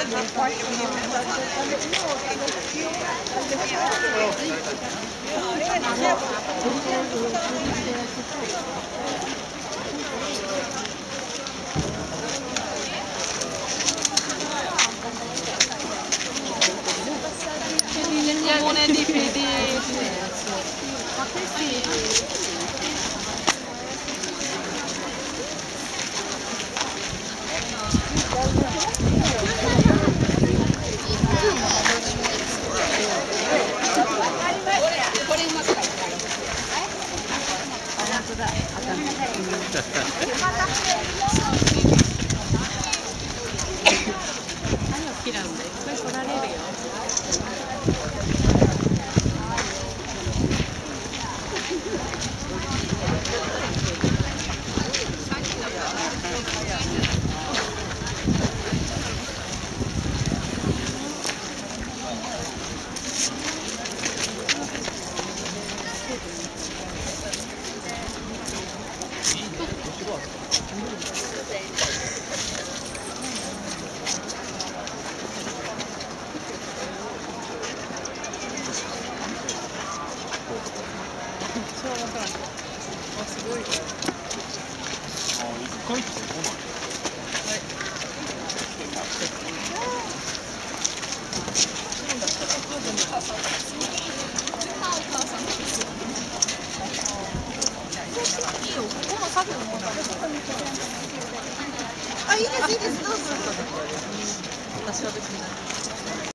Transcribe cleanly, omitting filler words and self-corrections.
comune di Firenze. Ma questi好きなんで、これ取られるよ。すごいね。あ、1回って来ない。いいよ、ここの作業もあ、いいです、いいです、どうぞ。私は別に。